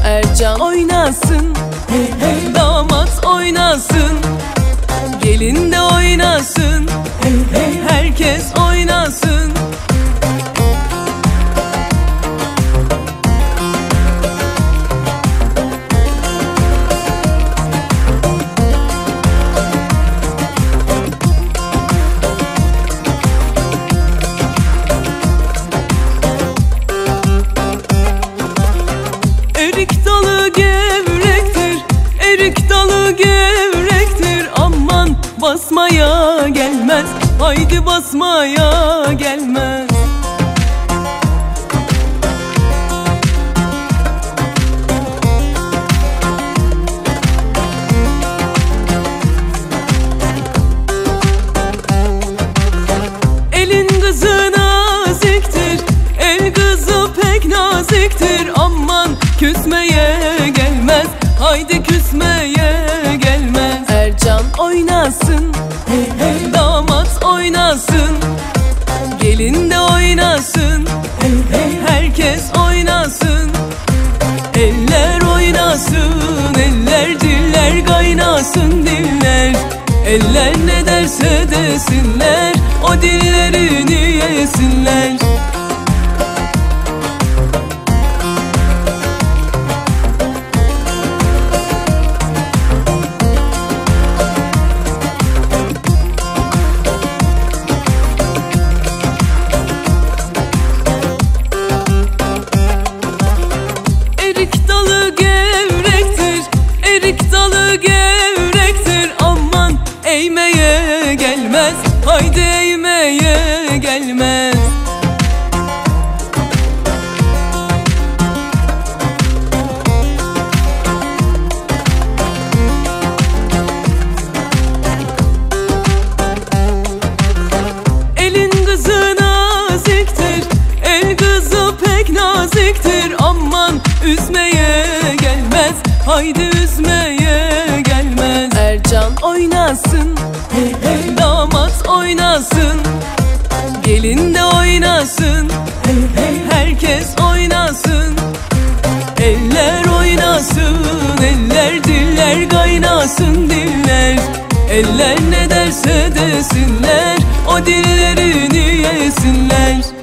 Ercan oynasın, hey hey. Damat oynasın, gelin de oynasın, hey hey. Herkes oynasın. Erik dalı gevrektir, erik dalı gevrektir. Aman basmaya gelmez, haydi basmaya gelmez. Elin kızı naziktir, el kızı pek naziktir. Aman küsmeye gelmez, haydi küsmeye gelmez. Ercan oynasın, hey hey. Damat oynasın, gelin de oynasın, hey hey. Herkes oynasın. Eller oynasın, eller diller kaynasın diller. Eller ne derse desinler, o dillerini yesinler. Erik dalı gevrektir, erik dalı gevrektir. Aman eğmeye gelmez, haydi eğmeye gelmez. Elin kızı naziktir, el kızı pek naziktir. Aman üzmeye gelmez, haydi üzmeye gelmez. Ercan oynasın, hey hey. Damat oynasın, gelin de oynasın, hey hey. Herkes oynasın. Eller oynasın, eller diller kaynasın diller. Eller ne derse desinler, o dillerini yesinler.